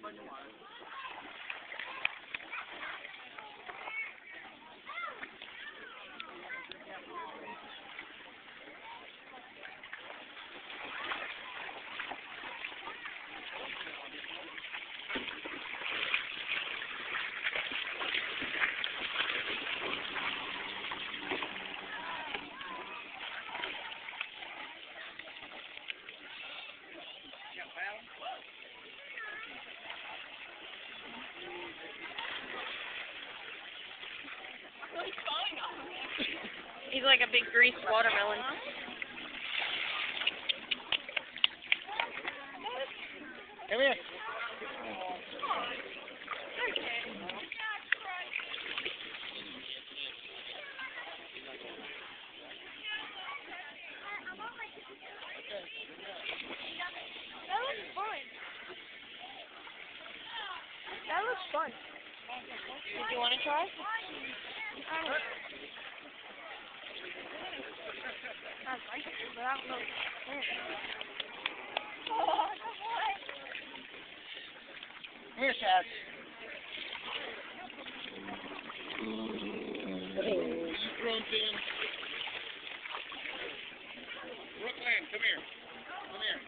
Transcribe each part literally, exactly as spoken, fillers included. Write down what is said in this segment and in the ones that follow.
He's like a big greased watermelon. Come here. That looks fun. That looks fun. Did you want to try? I'd like to, but I don't know. Come here, Chaz. Brooklyn, come here. Come here.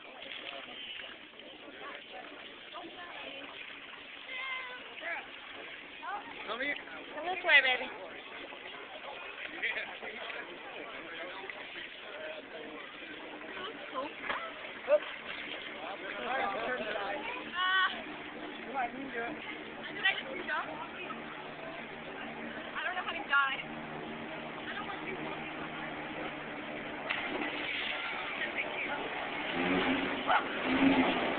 Come here. Come this way, baby. Did I just jump? I don't know how to die. I don't want you walking behind me.